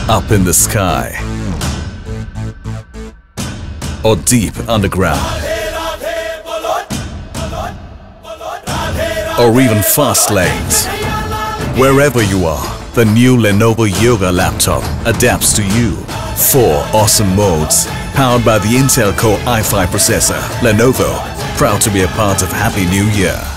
up in the sky, or deep underground, or even fast lanes. Wherever you are, the new Lenovo Yoga laptop adapts to you. 4 awesome modes, powered by the Intel Core i5 processor. Lenovo, proud to be a part of Happy New Year.